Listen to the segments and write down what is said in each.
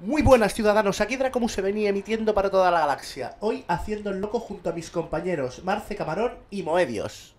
Muy buenas ciudadanos, aquí Draco se venía emitiendo para toda la galaxia. Hoy haciendo el loco junto a mis compañeros Marce Camarón y Moedios.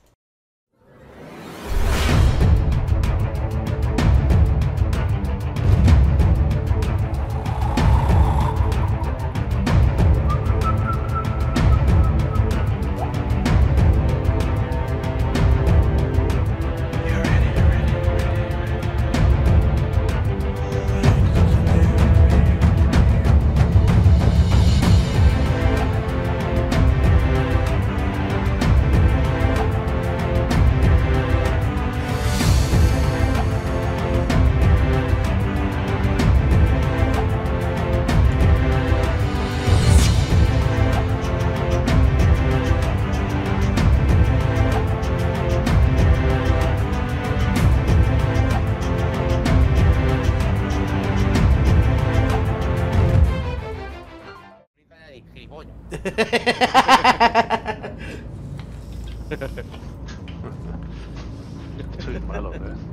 Soy malo,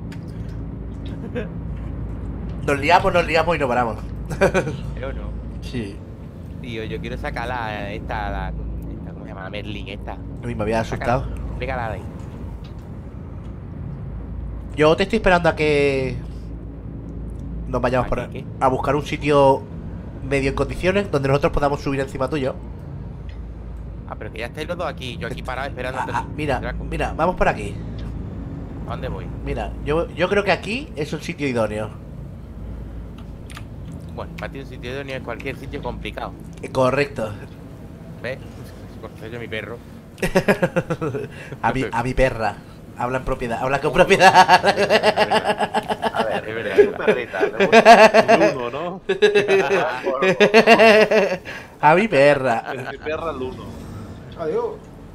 Nos liamos y no paramos. Pero no. Sí. Tío, yo quiero sacar esta, ¿cómo se llama? La Merlin esta. Uy, me había asustado. Pégala de ahí. Yo te estoy esperando a que nos vayamos ¿A qué? a buscar un sitio medio en condiciones donde nosotros podamos subir encima tuyo. Ah, pero que ya estáis los dos aquí. Yo aquí parado esperando. Mira, vamos por aquí. ¿A dónde voy? Mira, yo creo que aquí es un sitio idóneo. Bueno, para ti un sitio idóneo es cualquier sitio complicado. Correcto. ¿Ves? Conocer yo a mi perro. a mi perra. Habla en propiedad, habla con propiedad. A ver, Es verdad. es un perrita, le gusta Luno, ¿no? A mi perra. Es mi perra Luno. Adiós.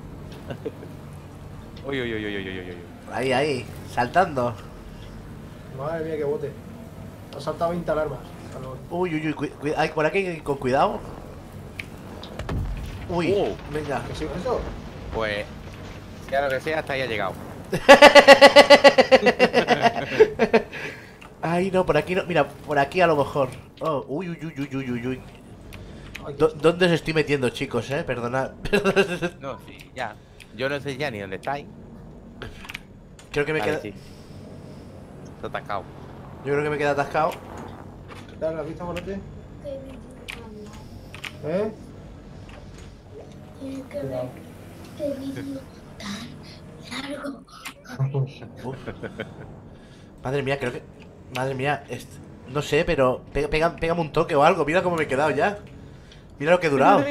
Uy, uy, uy, uy, uy, uy, uy. Ahí, saltando. Madre mía, qué bote. Ha saltado 20 alarmas. Uy, ay, por aquí con cuidado. Uy, venga. ¿Qué es eso? Pues, sea lo que sea, hasta ahí ha llegado. Ay, no, por aquí no. Mira, por aquí a lo mejor. Oh, uy. Ay, ¿Dónde os estoy metiendo, chicos, Perdonad. No, sí, ya. Yo no sé ya ni dónde estáis. Creo que me Vale, queda. sí. Está atascado. Yo creo que me queda atascado. ¿Qué tal? ¿Has visto, Molote? ¿Eh? Tienes que ver qué vídeo tan largo. Uf. Madre mía, creo que. Madre mía, no sé, pero pégame un toque o algo. Mira cómo me he quedado ya. Mira lo que he durado.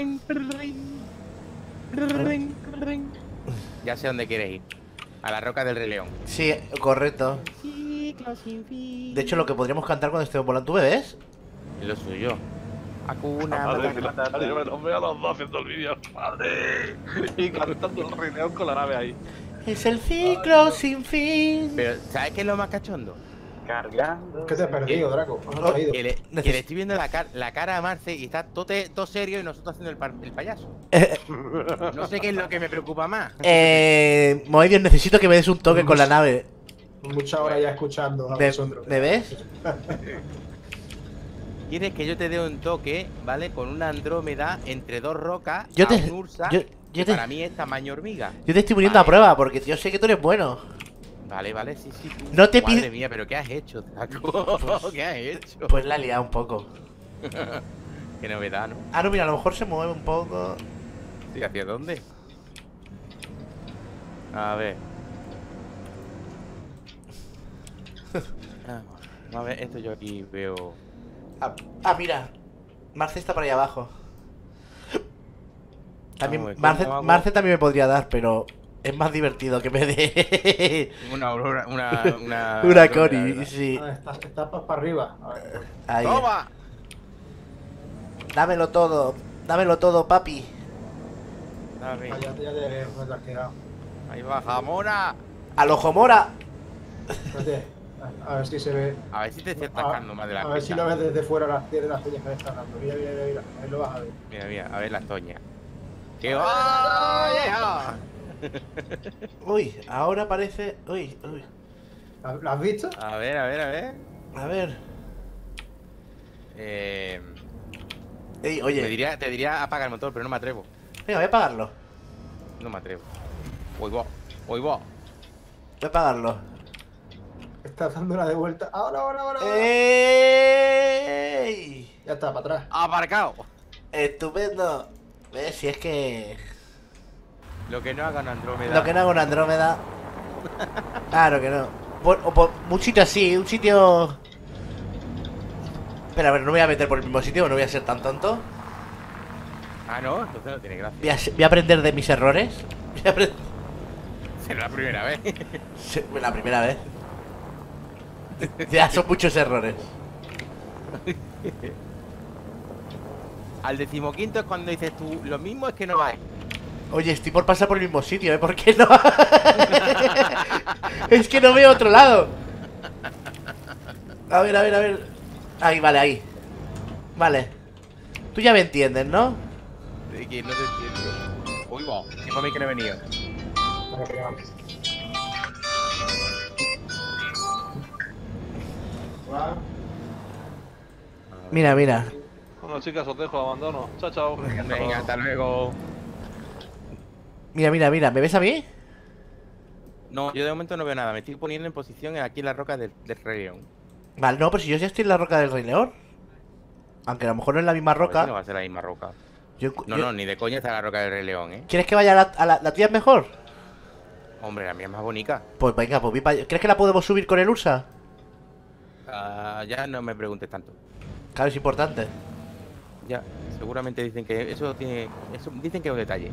Ya sé dónde quieres ir. A la roca del Rey León. Sí, correcto. Ciclo sin fin. De hecho, lo que podríamos cantar cuando estemos volando. ¿Tú me ves? Es lo suyo. Hakuna Madre, Matata. me los veo a los dos haciendo el vídeo. Madre. Y cantando el Rey León con la nave ahí. Es el ciclo sin fin. Pero, ¿sabes qué es lo más cachondo? Cargando. ¿Qué te has perdido, Draco? ¿Has caído? Que le estoy viendo la cara a Marce y está todo serio y nosotros haciendo el payaso. No sé qué es lo que me preocupa más. Moedios, necesito que me des un toque con la nave. Muchas horas ya escuchando a ¿Me, vosotros. ¿me ves? Quieres que yo te dé un toque, ¿vale? Con una Andrómeda entre dos rocas Yo a te- un Ursa, yo que te- para mí es tamaño hormiga. Yo te estoy poniendo a Vale. prueba porque yo sé que tú eres bueno. Vale, vale, sí. No te Madre pido. mía, pero ¿qué has hecho, Taco? ¿Qué has hecho? Pues la he liado un poco. Qué novedad, ¿no? Ah, no, mira, a lo mejor se mueve un poco. Sí, ¿hacia dónde? A ver. A ver, esto yo aquí veo. Mira. Marce está por ahí abajo. También, Vamos, Marce, ¿cómo hago? Marce también me podría dar, pero es más divertido que me dé Una aurora, una una Andrómeda, Cori, ¿verdad? sí. Ah, estás para arriba. A ver, Ahí. ¡Toma! Dámelo todo, papi. Dame. ya te has quedado. Ahí va, jamona. ¡Al ojo mora! Espérate, a ver si se ve. A ver si te estoy atacando más de la A ver si cuenta. lo ves desde fuera las uñas que me están dando. Mira. Ahí lo vas a ver. Mira, a ver las toñas. ¡Qué va! Uy, ahora parece. Uy. ¿Lo has visto? A ver. A ver. Ey, oye, Te diría apaga el motor, pero no me atrevo. venga, voy a apagarlo. No me atrevo. Voy va. Voy va. Voy a apagarlo. Está dando una de vuelta. Ahora. ¡Ey! Ya está, para atrás. ¡Aparcado! Estupendo. ¿Ves? Si es que... Lo que no haga una Andrómeda. Lo que no hago en Andrómeda. Claro que no. Un sitio así, un sitio... Espera, a ver, no me voy a meter por el mismo sitio, no voy a ser tan tonto. Ah, no, entonces no tiene gracia. Voy a aprender de mis errores. Voy a aprender... Será la primera vez. Sí, la primera vez. Ya son muchos errores. Al 15.º es cuando dices tú, lo mismo es que no vais. Oye, estoy por pasar por el mismo sitio, ¿eh? ¿Por qué no? Es que no veo otro lado. A ver. Ahí, vale, ahí. Vale. Tú ya me entiendes, ¿no? De que no te entiendo. Uy, va. Es para mí que no he venido. Vale, pegado. Mira. Bueno, chicas, os dejo, abandono. Chao, chao. Venga, hasta luego. Mira. ¿Me ves a mí? No, yo de momento no veo nada. Me estoy poniendo en posición aquí en la roca del Rey León. Vale, no, pero si yo ya estoy en la roca del Rey León. Aunque a lo mejor no es la misma A ver si roca. no va a ser la misma roca. Yo- No, ni de coña está la roca del Rey León, ¿eh? ¿Quieres que vaya la tuya es mejor? Hombre, la mía es más bonita. Pues venga, pues ¿crees que la podemos subir con el Ursa? Ya no me preguntes tanto. Claro, es importante. Ya, seguramente dicen que eso tiene... dicen que es un detalle.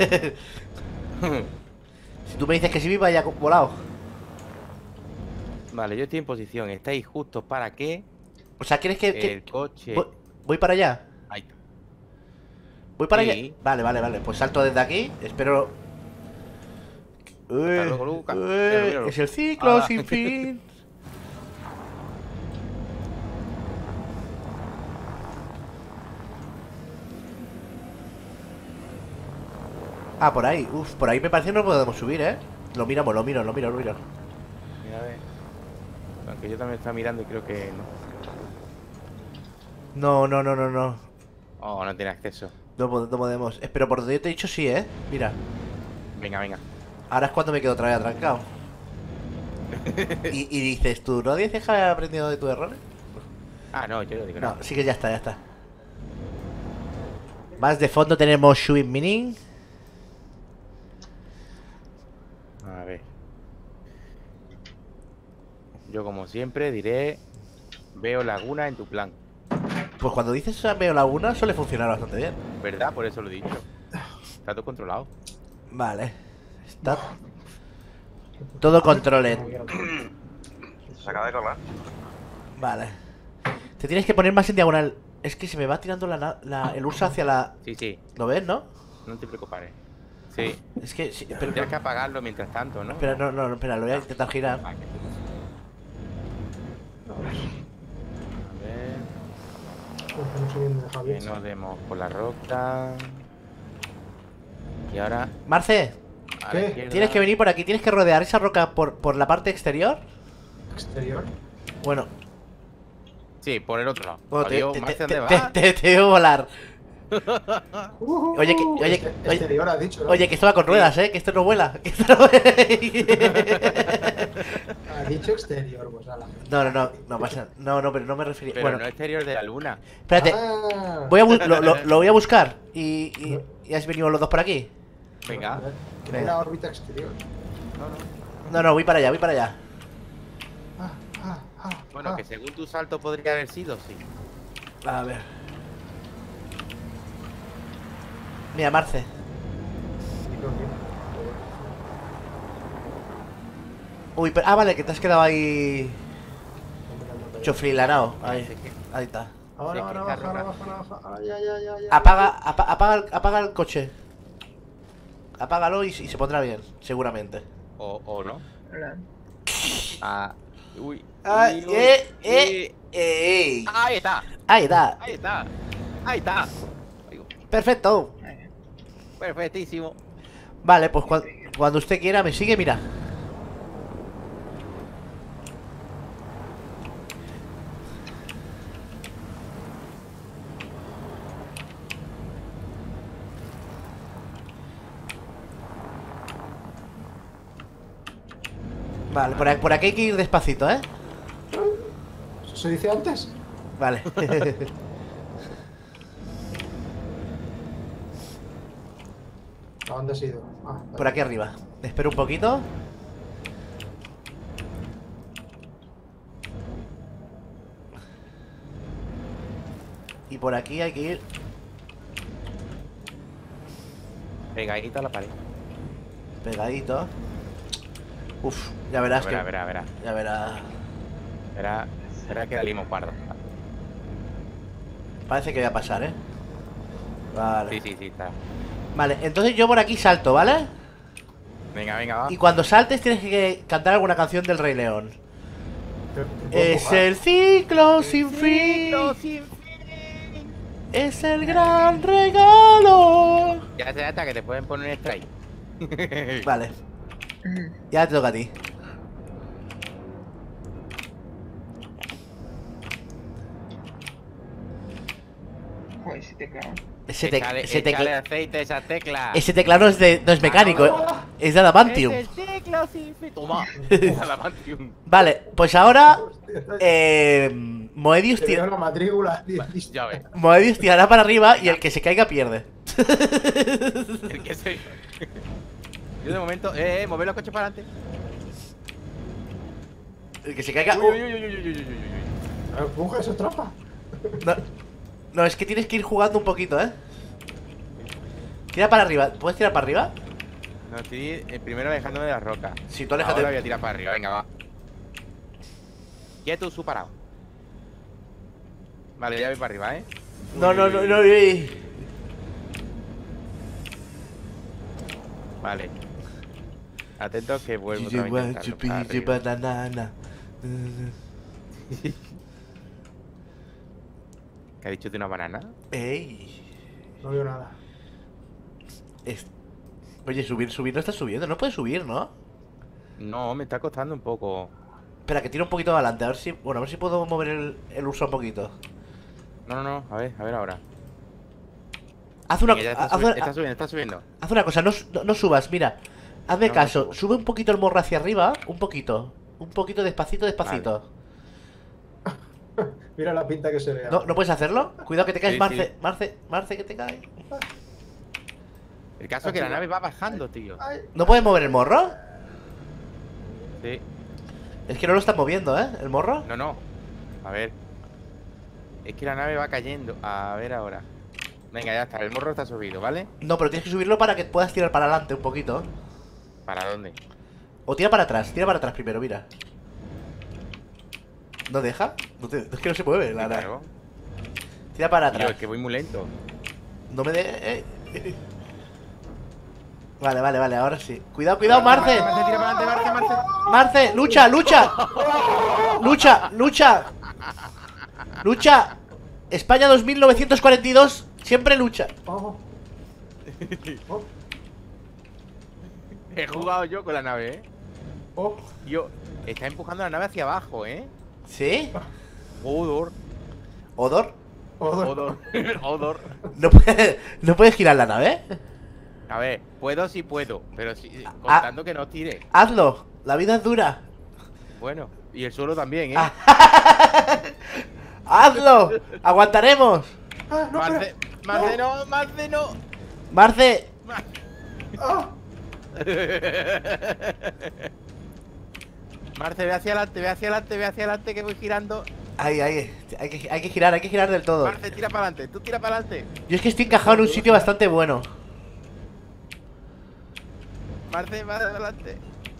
Si tú me dices que sí, vaya volado. Vale, yo estoy en posición. Estáis justos para que O sea, ¿quieres que el coche... voy para allá? Ahí está. ¿Voy para Sí. allá? Vale. Pues salto desde aquí. Espero... luego, Luca. Míralo. Es el ciclo Ahora. sin fin. Ah, por ahí. Uf, por ahí me parece que no podemos subir, ¿eh? Lo miro. Mira, a ver. Aunque yo también estaba mirando y creo que no. No. Oh, no tiene acceso. No podemos. Pero por donde yo te he dicho sí, ¿eh? Mira. Venga. Ahora es cuando me quedo otra vez atrancado. y dices tú, ¿no dices que has aprendido de tus errores? Ah, no, yo no digo No, nada. sí que ya está. Más de fondo tenemos Shubin Minin. A ver. Yo como siempre diré... Veo laguna en tu plan. Pues cuando dices veo laguna suele funcionar bastante bien. ¿Verdad? Por eso lo he dicho. Está todo controlado. Vale. Está todo controled. Se acaba de colar. Vale. Te tienes que poner más en diagonal. Es que se me va tirando el Ursa hacia la... Sí. ¿Lo ves, no? No te preocupes. Sí. Es que... Sí, pero, Tienes que apagarlo mientras tanto, ¿no? espera, no, espera, lo voy a intentar girar. A ver. Estamos subiendo de Que Javier. nos demos por la roca. Y ahora... Marce, a la ¿Qué? izquierda. tienes que venir por aquí. Tienes que rodear esa roca por la parte exterior. Exterior. Bueno, Sí, por el otro lado. bueno, Adiós, Marce, ¿dónde vas? te veo volar. Oye, Exterior has dicho, ¿no? Oye, que esto va con ruedas, que esto no vuela. Que esto no vuela. Has dicho exterior, pues ala. No pasa. No, pero no me refería. Pero Bueno, no exterior de la luna. espérate. Ah. Lo voy a buscar. Y has venido los dos por aquí. Venga. Que no era órbita exterior. No, voy para allá. Bueno, que según tu salto podría haber sido, sí. A ver. Mira, Marce. Uy, pero, vale, que te has quedado ahí. Chofrilanao. Ahí está. Ahora, Sí, ahora, que baja, está ahora, roja. baja, ahora, baja. Ahora, ya. Apaga el coche. Apágalo y se pondrá bien, seguramente. O no. Ah. Uy. Ay, uy, ey. Ahí está. Ahí está. Ahí está. Oigo, Perfecto. perfectísimo. Vale, pues cuando usted quiera me sigue, mira. Vale, por aquí hay que ir despacito, ¿eh? ¿Eso se dice antes? Vale. ¿A dónde has ido? Ah, vale. Por aquí arriba. Espero un poquito. Y por aquí hay que ir Pegadito a la pared. pegadito. Uf, ya verás que... Verá. Ya verás. Verá que la limos pardo. Parece que voy a pasar, ¿eh? Vale. Sí, está. Vale, entonces yo por aquí salto, ¿vale? Venga, va. Y cuando saltes tienes que cantar alguna canción del Rey León. ¿Te puedo Es empujar? el ciclo sin fin. Es el gran regalo. Ya se hasta que te pueden poner un strike. Vale. Ya te toca a ti. Joder, si te clavan. Échale aceite a esa tecla. Ese teclado no es mecánico, es de adamantium. Es el teclado sin fin. Toma. Adamantium. Vale, pues ahora Moebius, Te veo la matrícula. Ya ves. Moebius tirará para arriba y el que se caiga pierde. El que se... Yo de momento, mover los coches para adelante. El que se caiga... Uy. Empuja, eso es trampa. No, no, es que tienes que ir jugando un poquito, ¿eh? Tira para arriba. ¿Puedes tirar para arriba? No, estoy primero alejándome de la roca. Si tú aléjate. Ahora voy a tirar para arriba, venga, va. Quieto, su parado. Vale, ya voy para arriba, ¿eh? No. Vale. Atentos que vuelvo otra vez a intentarlo para arriba. Banana. ¿Qué ha dicho de una banana? Ey. No veo nada. Es- Oye, subir no está subiendo. No puedes subir, ¿no? No, me está costando un poco. Espera, que tiro un poquito adelante. A ver si... Bueno, a ver si puedo mover el uso un poquito. No, a ver ahora. Haz una... Venga, ya está subiendo. Haz una cosa, no subas, mira. Hazme No, caso, no subo. sube un poquito el morro hacia arriba. Un poquito despacito. Mira la pinta que se le da. ¿No puedes hacerlo? Cuidado que te caes, Sí, Marce. sí. Marce, que te caes. El caso es que la nave va bajando, tío. Ay, ¿No puedes mover el morro? Sí. Es que no lo estás moviendo, ¿eh? El morro. No. A ver. Es que la nave va cayendo. A ver ahora. Venga, ya está. El morro está subido, ¿vale? No, pero tienes que subirlo para que puedas tirar para adelante un poquito. ¿Para dónde? O tira para atrás primero, mira. ¿No deja? Es que no se mueve, la nave. Claro. Tira para Tío, atrás. es que voy muy lento. No me dé. Vale, ahora sí. Cuidado, Marce. Marce, tira para adelante, Marce. Marce, lucha. España 2942 siempre lucha. oh. Oh, He jugado yo con la nave, ¿eh? oh. Yo, está empujando la nave hacia abajo, ¿eh? ¿Sí? Odor. ¿Odor? Odor. No puedes girar la nave. A ver, puedo sí puedo, pero contando que no tire. Hazlo. La vida es dura. Bueno, y el suelo también, ¿eh? Hazlo. Aguantaremos. Ah, no, Marce, pero- Marce no. Marce. Ah, Marce, ve hacia adelante, que voy girando. Ay, hay que girar del todo. Marce, tira para adelante, tú tira para adelante. Yo es que estoy encajado en un sitio bastante bueno. Marce, va adelante.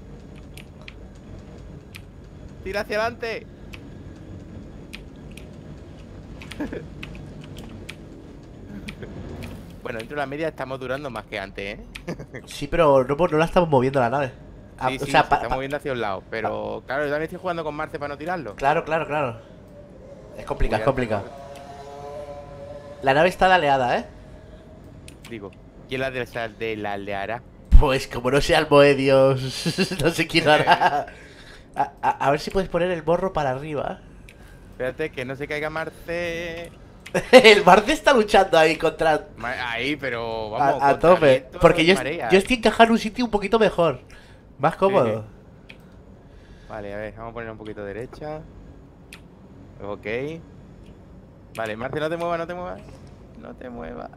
Tira hacia adelante. Bueno, dentro de la media estamos durando más que antes, ¿eh? Sí, pero no la estamos moviendo la nave. Sí, O sí, sea, se está moviendo hacia un lado. Pero claro, yo también estoy jugando con Marce para no tirarlo. Claro. Es complicado. La nave está daleada, ¿eh? Digo, ¿quién de la aldeará? Pues como no sea el Moedios, no sé quién hará. A ver si puedes poner el morro para arriba. Espérate, que no se caiga Marce. El Marce está luchando ahí contra... Ahí, pero vamos. A contra tope. viento Porque y yo marea. estoy encajado en un sitio un poquito mejor. Más cómodo. Vale, a ver, vamos a poner un poquito derecha. Ok. Vale, Marce, no te muevas, no te muevas. No te muevas.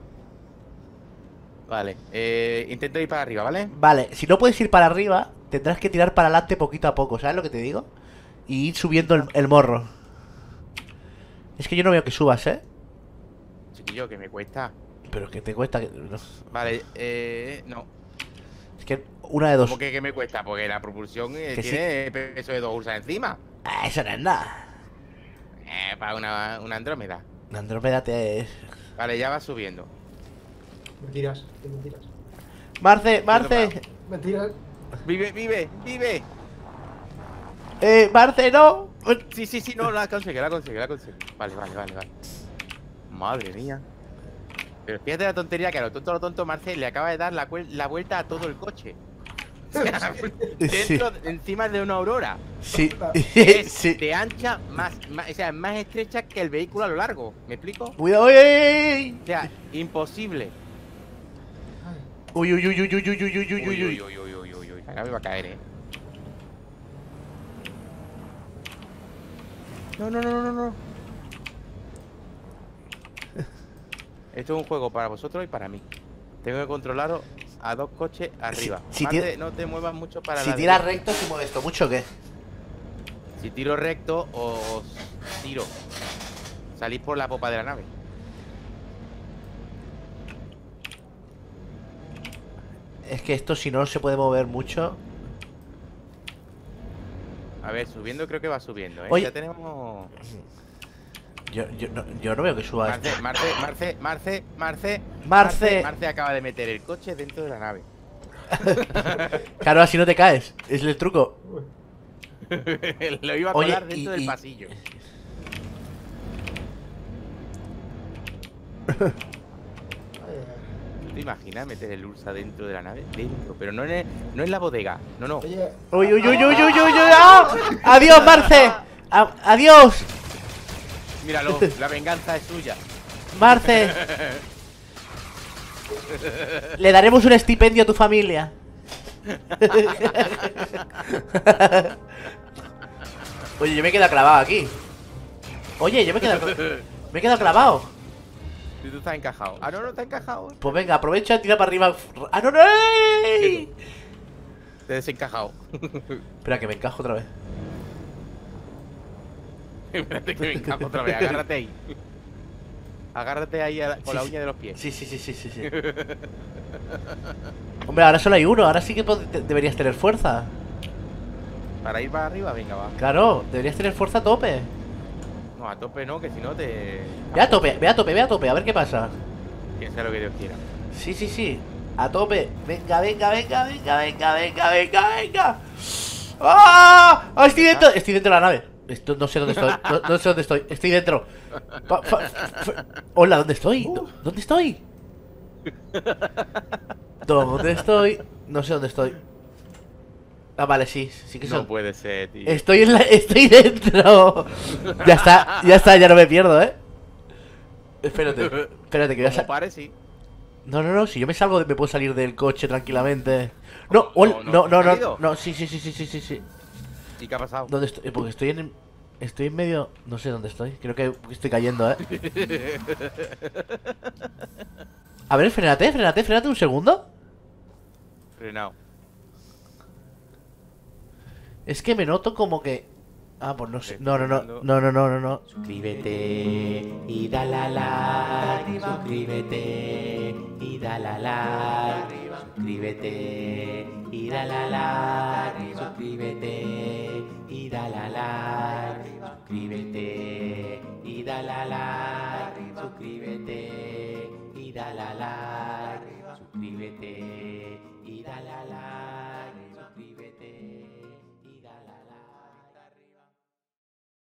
Vale, intento ir para arriba, ¿vale? Vale, si no puedes ir para arriba, tendrás que tirar para adelante poquito a poco, ¿sabes lo que te digo? Y ir subiendo el morro. Es que yo no veo que subas, ¿eh? Chiquillo, que me cuesta. Pero que te cuesta que... no. Vale, no. Es que una de dos. ¿Cómo que me cuesta? Porque la propulsión Que tiene peso de 2 ursas encima. Ah, eso no es nada. Para una Andrómeda. Andrómeda te... Vale, ya va subiendo. Mentiras, qué mentiras. Marce, Marce. Mentiras. Vive, vive, vive. Marce, no. Sí, sí, sí, no, la conseguí, la conseguí, la conseguí. Vale, vale, vale, vale. Madre mía. Pero fíjate la tontería que a lo tonto, Marcel le acaba de dar la vuelta a todo el coche. O sea, dentro, encima de una Aurora. Sí, Es sí. de ancha, o sea, más estrecha que el vehículo a lo largo. ¿Me explico? Cuidado, uy, O sea, imposible. uy, uy, uy, uy, uy, uy, uy, uy, uy, uy, uy. uy. Acá me va a caer, No, no, no, no, no. Esto es un juego para vosotros y para mí. Tengo que controlaros a dos coches arriba. Si Marte, no te muevas mucho para Si la tiras derecha. recto, ¿se mueve esto mucho o qué? Si tiro recto, os tiro. Salís por la popa de la nave. Es que esto si no se puede mover mucho. A ver, subiendo creo que va subiendo, Oye. Ya tenemos... Yo no veo que suba esto. Marce acaba de meter el coche dentro de la nave. Claro, así no te caes. Es el truco. Lo iba a Oye, colar dentro del pasillo. ¿Te imaginas meter el Ursa dentro de la nave? Dentro, pero no en la bodega. No, no. Oye, Uy, uy, uy, uy, uy, uy, uy. ¡Ah! ¡Adiós, Marce! ¡Adiós! Míralo, la venganza es suya. Marce. Le daremos un estipendio a tu familia. Oye, yo me he quedado clavado aquí. Oye, yo me he quedado clavado. Si tú estás encajado. Ah, no, no está encajado. Pues venga, aprovecha y tira para arriba. ¡Ah, no, no! ¡Ey! Te he desencajado. Espera, que me encajo otra vez. Espérate que me encajo otra vez. Agárrate ahí. Agárrate ahí con la uña de los pies. Sí, sí, sí, sí, sí, sí. Hombre, ahora solo hay uno. Ahora sí que deberías tener fuerza. Para ir para arriba, venga, va. Claro, deberías tener fuerza a tope. No, a tope no, que si no te... Ve a tope, ve a tope, ve a tope. A ver qué pasa. Que sea lo que Dios quiera. Sí, sí, sí. A tope. Venga, venga, venga, venga, venga, venga, venga, venga. ¡Ah! ¡Ah! Estoy dentro. Estoy dentro de la nave. Esto, no sé dónde estoy. No sé dónde estoy. Estoy dentro. Hola, ¿dónde estoy? ¿Dónde estoy? ¿Dónde estoy? No sé dónde estoy. Ah, vale, sí. Sí que No puede ser, tío. Estoy estoy dentro. Ya está, ya no me pierdo, ¿eh? Espérate que voy a Como pare, sí. No, no, no, si yo me salgo, me puedo salir del coche tranquilamente. No, no, sí, sí, sí, sí, sí, sí, sí. ¿Y qué ha pasado? ¿Dónde estoy? Porque estoy en medio, no sé dónde estoy. Creo que estoy cayendo, ¿eh? A ver, frénate un segundo. Frenado. Es que me noto como que... Ah, pues no sé. No. Suscríbete y dale a like. Suscríbete y dale a like. Suscríbete y dale a like. Suscríbete y dale a like. Suscríbete y dale a like. Suscríbete y dale a like. Suscríbete y dale a like.